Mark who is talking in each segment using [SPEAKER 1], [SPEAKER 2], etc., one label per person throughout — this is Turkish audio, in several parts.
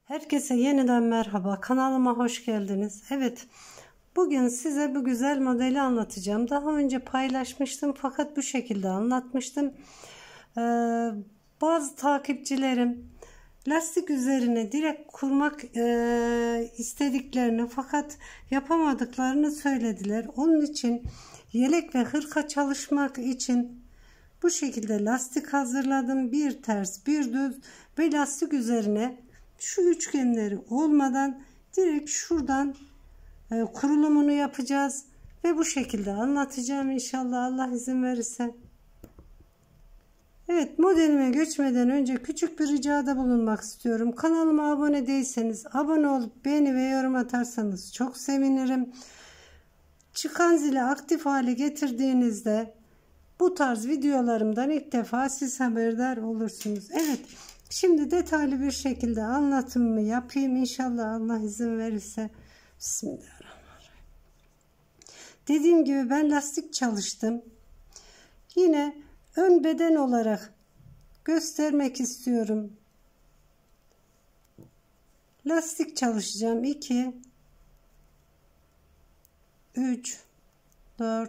[SPEAKER 1] Herkese yeniden merhaba. Kanalıma hoş geldiniz. Evet, bugün size bu güzel modeli anlatacağım. Daha önce paylaşmıştım fakat bu şekilde anlatmıştım. Bazı takipçilerim lastik üzerine direkt kurmak istediklerini fakat yapamadıklarını söylediler. Onun için yelek ve hırka çalışmak için bu şekilde lastik hazırladım. Bir ters bir düz ve lastik üzerine şu üçgenleri olmadan direkt şuradan kurulumunu yapacağız ve bu şekilde anlatacağım inşallah, Allah izin verirse. Evet, modelime geçmeden önce küçük bir ricada bulunmak istiyorum. Kanalıma abone değilseniz abone olup beğeni ve yorum atarsanız çok sevinirim. Çıkan zili aktif hale getirdiğinizde bu tarz videolarımdan ilk defa siz haberdar olursunuz. Evet, şimdi detaylı bir şekilde anlatımımı yapayım inşallah, Allah izin verirse. Bismillahirrahmanirrahim. Dediğim gibi ben lastik çalıştım. Yine ön beden olarak göstermek istiyorum. Lastik çalışacağım. 2 3 4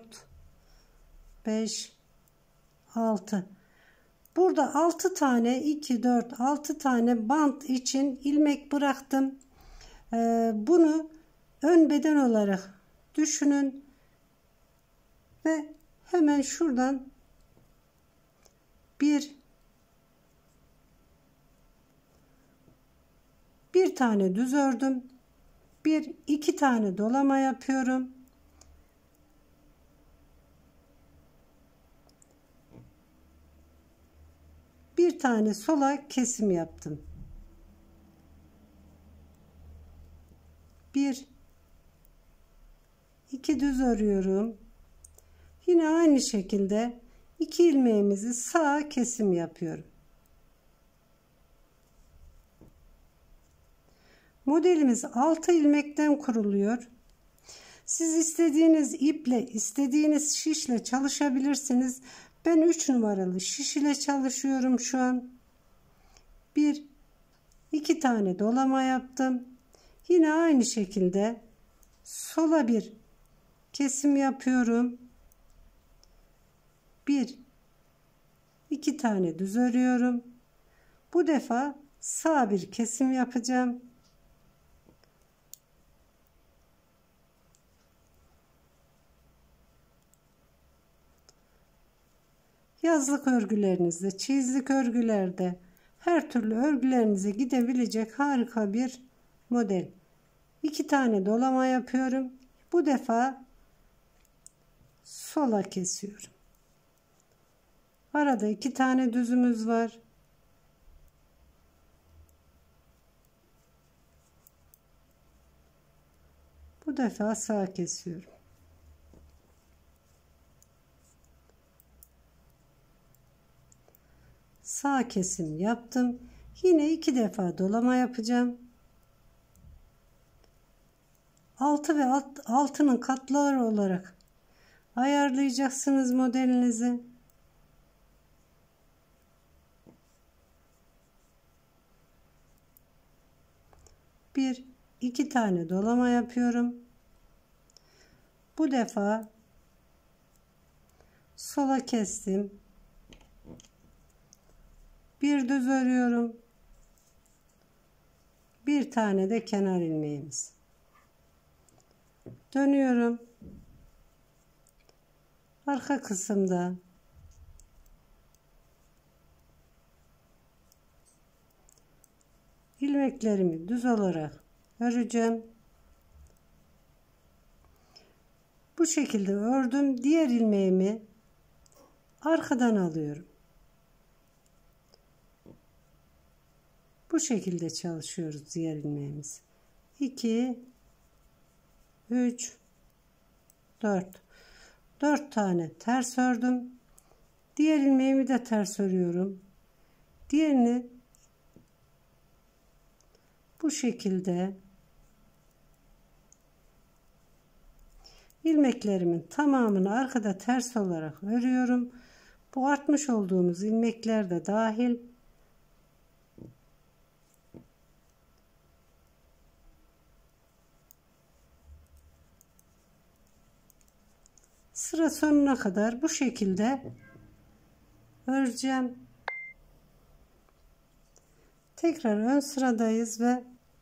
[SPEAKER 1] 5 6. Burada 6 tane 2 4 6 tane bant için ilmek bıraktım. Bunu ön beden olarak düşünün ve hemen şuradan bir tane düz ördüm. iki tane dolama yapıyorum. Bir tane sola kesim yaptım. 2 düz örüyorum. Yine aynı şekilde 2 ilmeğimizi sağa kesim yapıyorum. Modelimiz 6 ilmekten kuruluyor. Siz istediğiniz iple, istediğiniz şişle çalışabilirsiniz. Ben 3 numaralı şiş ile çalışıyorum şu an. 2 tane dolama yaptım. Yine aynı şekilde sola bir kesim yapıyorum. 2 tane düz örüyorum. Bu defa sağ bir kesim yapacağım. Yazlık örgülerinizde, çizlik örgülerde, her türlü örgülerinize gidebilecek harika bir model. 2 tane dolama yapıyorum. Bu defa sola kesiyorum. Arada 2 tane düzümüz var. Bu defa sağa kesiyorum. Sağ kesim yaptım. Yine 2 defa dolama yapacağım. 6 ve altının katları olarak ayarlayacaksınız modelinizi. 2 tane dolama yapıyorum. Bu defa sola kestim. Bir düz örüyorum. Bir tane de kenar ilmeğimiz. Dönüyorum. Arka kısımda ilmeklerimi düz olarak öreceğim. Bu şekilde ördüm. Diğer ilmeğimi arkadan alıyorum. Bu şekilde çalışıyoruz diğer ilmeğimiz. 2 3 4 tane ters ördüm. Diğer ilmeğimi de ters örüyorum. Diğerini bu şekilde ilmeklerimin tamamını arkada ters olarak örüyorum. Bu artmış olduğumuz ilmekler de dahil. Sıra sonuna kadar bu şekilde öreceğim. Tekrar ön sıradayız ve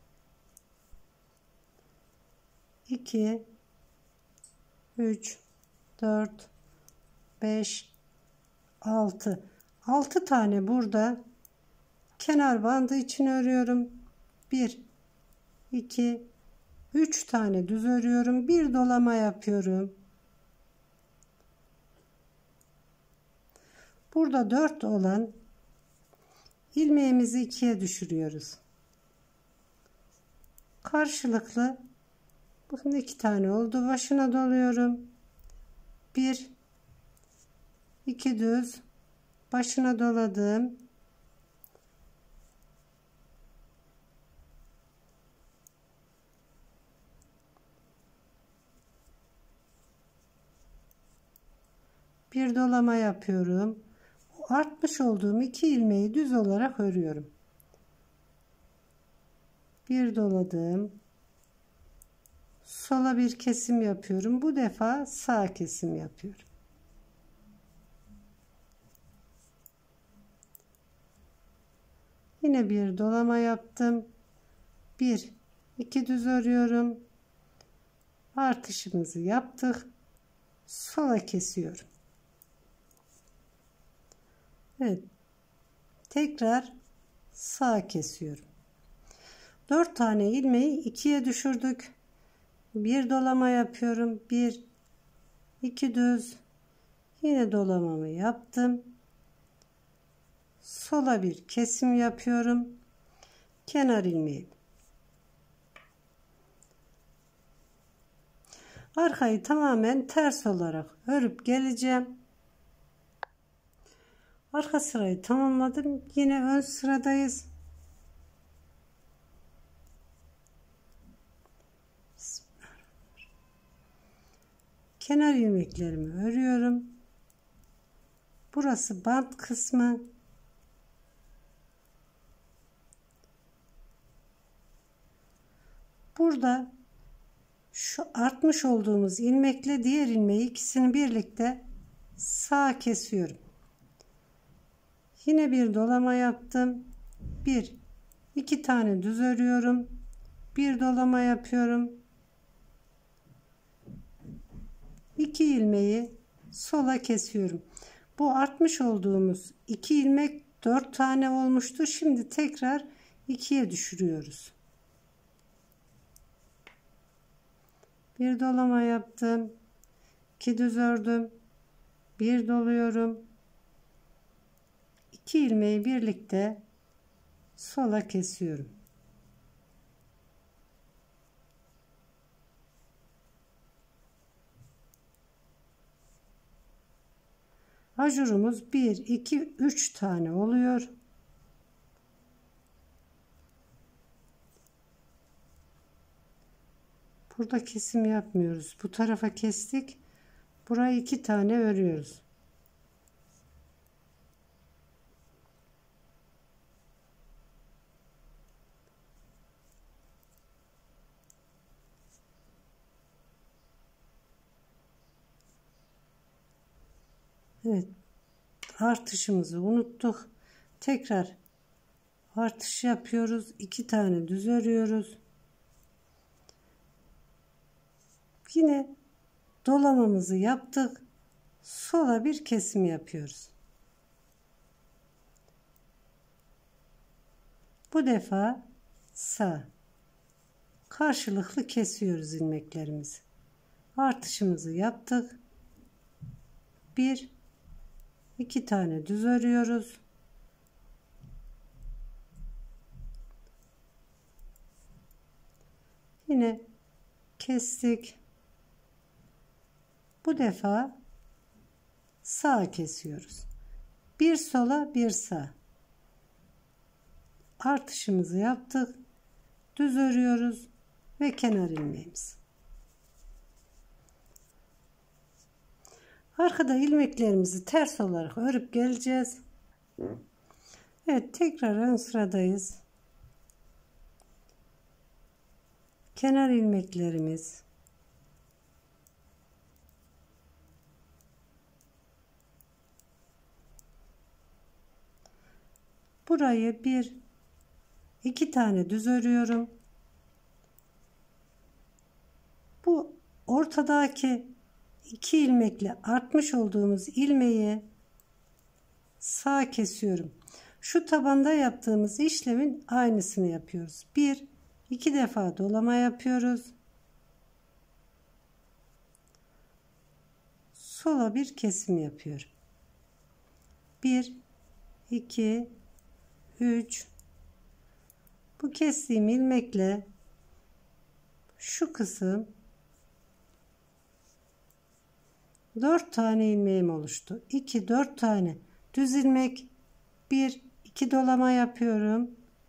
[SPEAKER 1] 2 3 4 5 6 tane burada kenar bandı için örüyorum. 1 2 3 tane düz örüyorum. Bir dolama yapıyorum. Burada 4 olan ilmeğimizi ikiye düşürüyoruz. Karşılıklı bakın 2 tane oldu. Başına doluyorum. 1 2 düz başına doladım. Bir dolama yapıyorum. Artmış olduğum 2 ilmeği düz olarak örüyorum. Bir doladım. Sola bir kesim yapıyorum. Bu defa sağ kesim yapıyorum. Yine bir dolama yaptım. 1 2 düz örüyorum. Artışımızı yaptık. Sola kesiyorum. Evet. Tekrar sağ kesiyorum. 4 tane ilmeği ikiye düşürdük. Bir dolama yapıyorum. 1 2 düz. Yine dolamamı yaptım. Sola bir kesim yapıyorum. Kenar ilmeği. Arkayı tamamen ters olarak örüp geleceğim. Arka sırayı tamamladım. Yine ön sıradayız. Kenar ilmeklerimi örüyorum. Burası bant kısmı. Burada şu artmış olduğumuz ilmekle diğer ilmeği ikisini birlikte sağa kesiyorum. Yine bir dolama yaptım. 1 2 tane düz örüyorum. Bir dolama yapıyorum. 2 ilmeği sola kesiyorum. Bu artmış olduğumuz 2 ilmek 4 tane olmuştu. Şimdi tekrar 2'ye düşürüyoruz. Bir dolama yaptım. 2 düz ördüm. Bir doluyorum. 2 ilmeği birlikte sola kesiyorum. Ajurumuz 1 2 3 tane oluyor. Burada kesim yapmıyoruz. Bu tarafa kestik. Burayı 2 tane örüyoruz. Evet. Artışımızı unuttuk. Tekrar artış yapıyoruz. 2 tane düz örüyoruz. Yine dolamamızı yaptık. Sola bir kesim yapıyoruz. Bu defa sağ. Karşılıklı kesiyoruz ilmeklerimizi. Artışımızı yaptık. 1 2 tane düz örüyoruz. Yine kestik. Bu defa sağ kesiyoruz. Bir sola bir sağ. Artışımızı yaptık. Düz örüyoruz ve kenar ilmeğimiz. Arkada ilmeklerimizi ters olarak örüp geleceğiz. Evet, tekrar ön sıradayız. Kenar ilmeklerimiz. Burayı iki tane düz örüyorum. Bu ortadaki 2 ilmekle artmış olduğumuz ilmeği sağa kesiyorum. Şu tabanda yaptığımız işlemin aynısını yapıyoruz. 2 defa dolama yapıyoruz. Sola bir kesim yapıyorum. 1 2 3. Bu kestiğim ilmekle şu kısım 4 tane ilmeğim oluştu. 4 tane düz ilmek, 2 dolama yapıyorum.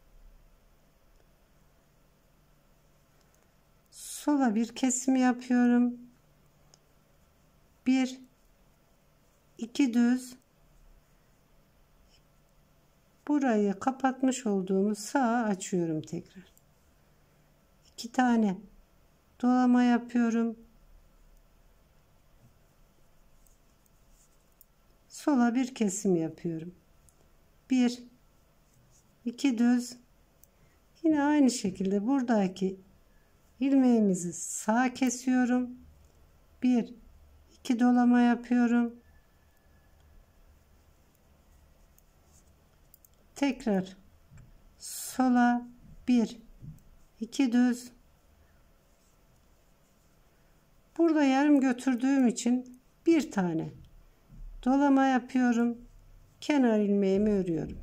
[SPEAKER 1] Sola bir kesim yapıyorum. 2 düz. Burayı kapatmış olduğumuz sağa açıyorum tekrar. 2 tane dolama yapıyorum. Sola bir kesim yapıyorum. 2 düz. Yine aynı şekilde buradaki ilmeğimizi sağa kesiyorum. 2 dolama yapıyorum. Tekrar sola 2 düz. Burada yarım götürdüğüm için bir tane dolama yapıyorum. Kenar ilmeğimi örüyorum.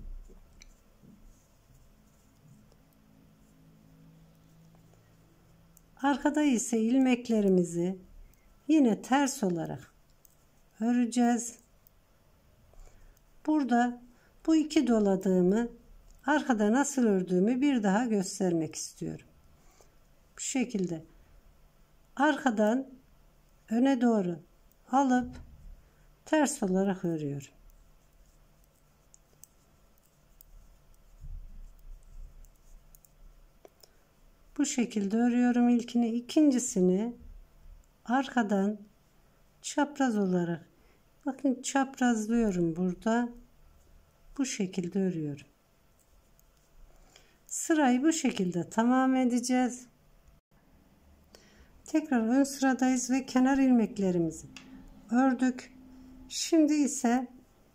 [SPEAKER 1] Arkada ise ilmeklerimizi yine ters olarak öreceğiz. Burada bu 2 doladığımı arkada nasıl ördüğümü bir daha göstermek istiyorum. Bu şekilde arkadan öne doğru alıp ters olarak örüyorum. Bu şekilde örüyorum ilkini. İkincisini arkadan çapraz olarak, bakın çaprazlıyorum burada. Bu şekilde örüyorum. Sırayı bu şekilde tamam edeceğiz. Tekrar ön sıradayız ve kenar ilmeklerimizi ördük. Şimdi ise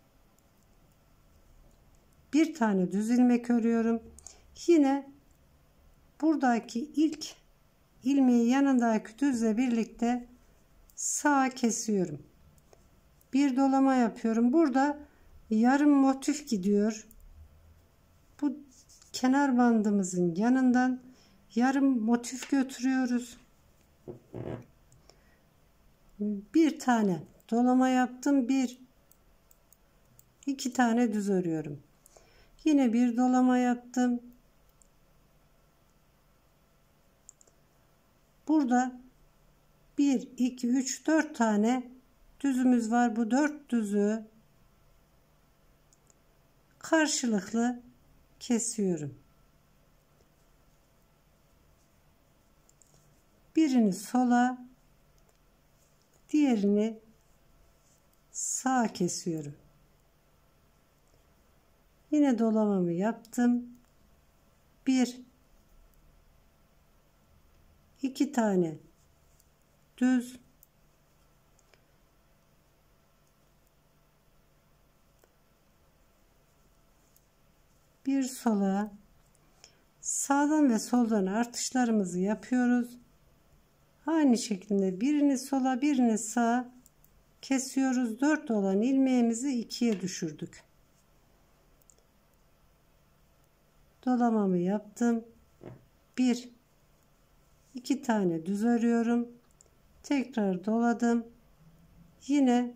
[SPEAKER 1] bir tane düz ilmek örüyorum. Yine buradaki ilk ilmeği yanındaki düzle birlikte sağa kesiyorum. Bir dolama yapıyorum. Burada yarım motif gidiyor. Bu kenar bandımızın yanından yarım motif götürüyoruz. Bir tane dolama yaptım. 2 tane düz örüyorum. Yine bir dolama yaptım. Burada 2 3 4 tane düzümüz var. Bu 4 düzü karşılıklı kesiyorum. Birini sola, diğerini sağa kesiyorum. Yine dolamamı yaptım. 2 tane düz, bir sola, sağdan ve soldan artışlarımızı yapıyoruz. Aynı şekilde birini sola birini sağa kesiyoruz. 4 olan ilmeğimizi 2'ye düşürdük. Dolamamı yaptım. 2 tane düz örüyorum. Tekrar doladım. Yine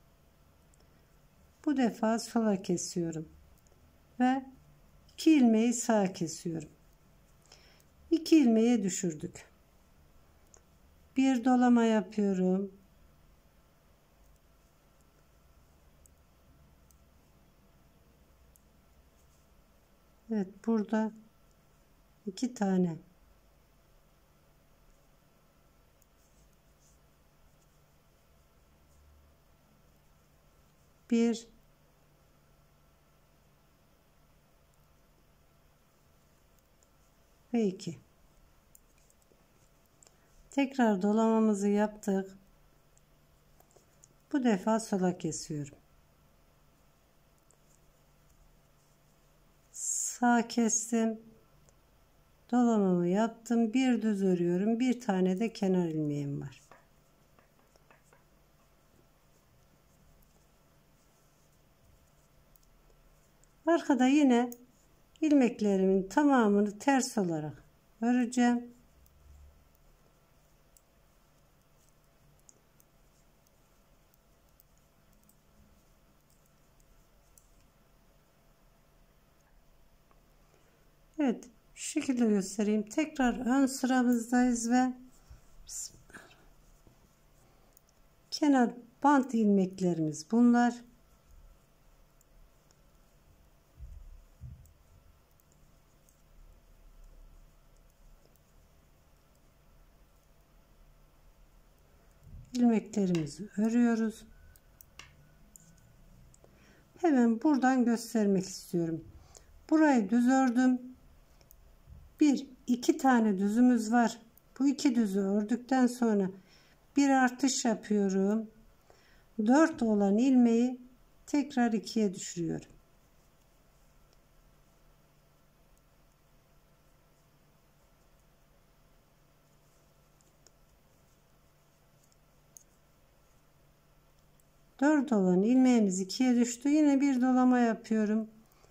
[SPEAKER 1] bu defa sola kesiyorum ve 2 ilmeği sağa kesiyorum. 2 ilmeğe düşürdük. Bir dolama yapıyorum. Evet, burada 2 tane bir ve 2. Tekrar dolamamızı yaptık. Bu defa sola kesiyorum. Sağ kestim. Dolamamı yaptım. Bir düz örüyorum. Bir tane de kenar ilmeğim var. Arkada yine ilmeklerimin tamamını ters olarak öreceğim. Evet, şu şekilde göstereyim. Tekrar ön sıramızdayız ve kenar bant ilmeklerimiz bunlar. İlmeklerimizi örüyoruz. Hemen buradan göstermek istiyorum. Burayı düz ördüm. İki tane düzümüz var. Bu iki düzü ördükten sonra bir artış yapıyorum. 4 olan ilmeği tekrar 2'ye düşürüyorum. Dört olan ilmeğimiz 2'ye düştü. Yine bir dolama yapıyorum.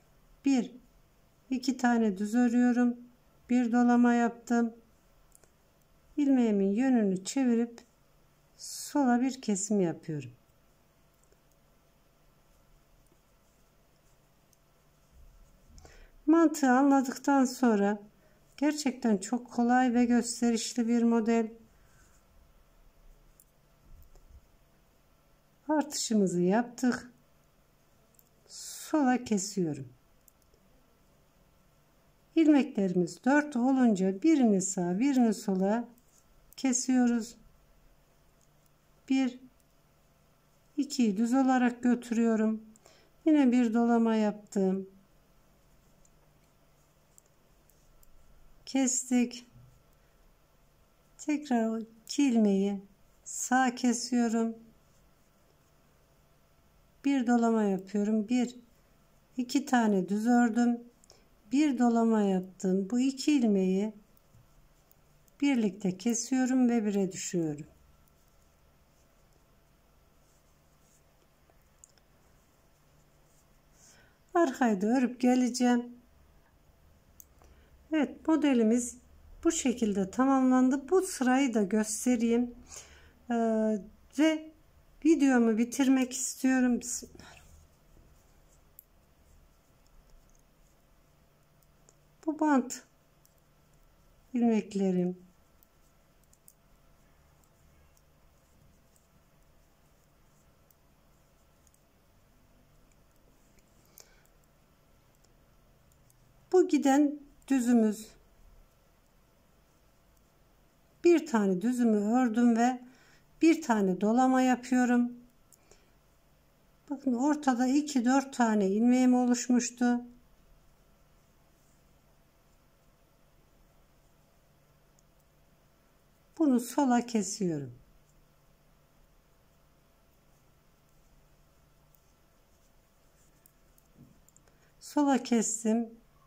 [SPEAKER 1] İki tane düz örüyorum. Bir dolama yaptım. İlmeğimin yönünü çevirip sola bir kesim yapıyorum. Mantığı anladıktan sonra gerçekten çok kolay ve gösterişli bir model. Artışımızı yaptık. Sola kesiyorum. İlmeklerimiz 4 olunca birini sağa birini sola kesiyoruz. 2'yi düz olarak götürüyorum. Yine bir dolama yaptım. Kestik. Tekrar 2 ilmeği sağa kesiyorum. Bir dolama yapıyorum. 2 tane düz ördüm. Bir dolama yaptım. Bu 2 ilmeği birlikte kesiyorum ve 1'e düşüyorum. Arkayı da örüp geleceğim. Evet, modelimiz bu şekilde tamamlandı. Bu sırayı da göstereyim. Ve videomu bitirmek istiyorum. Bu bant ilmeklerim. Bu giden düzümüz. Bir tane düzümü ördüm ve bir tane dolama yapıyorum. Bakın ortada 2-4 tane ilmeğim oluşmuştu. Bunu sola kesiyorum. Sola kestim.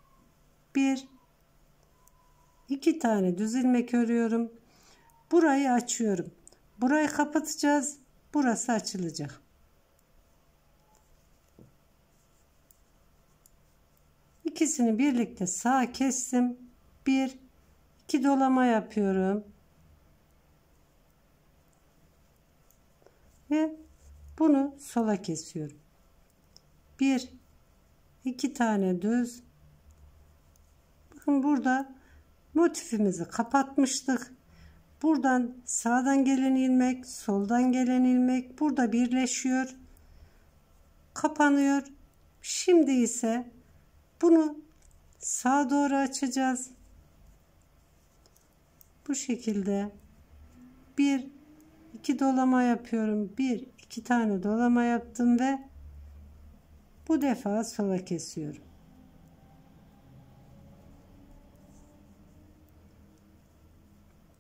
[SPEAKER 1] 2 tane düz ilmek örüyorum. Burayı açıyorum. Burayı kapatacağız. Burası açılacak. İkisini birlikte sağa kestim. 2 dolama yapıyorum. Ve bunu sola kesiyorum. 2 tane düz. Bakın burada motifimizi kapatmıştık. Buradan sağdan gelen ilmek, soldan gelen ilmek burada birleşiyor. Kapanıyor. Şimdi ise bunu sağa doğru açacağız. Bu şekilde 2 dolama yapıyorum. 2 tane dolama yaptım ve bu defa sola kesiyorum.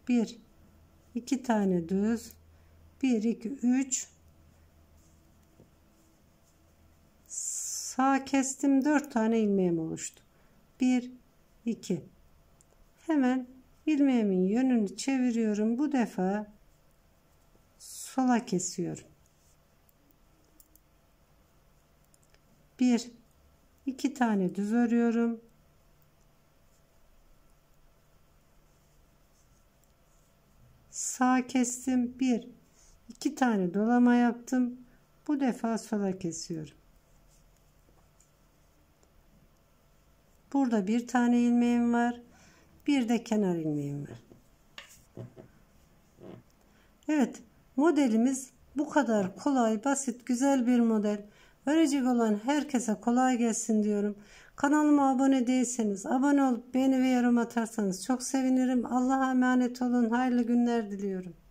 [SPEAKER 1] 1 2 tane düz, 1 2 3 sağ kestim, 4 tane ilmeğim oluştu. 1 2 hemen ilmeğimin yönünü çeviriyorum. Bu defa sola kesiyorum. 1 2 tane düz örüyorum. Sağ kestim. 1 2 tane dolama yaptım. Bu defa sola kesiyorum. Burada bir tane ilmeğim var. Bir de kenar ilmeğim var. Evet, modelimiz bu kadar kolay, basit, güzel bir model. Örecek olan herkese kolay gelsin diyorum. Kanalıma abone değilseniz abone olup beğeni ve yorum atarsanız çok sevinirim. Allah'a emanet olun. Hayırlı günler diliyorum.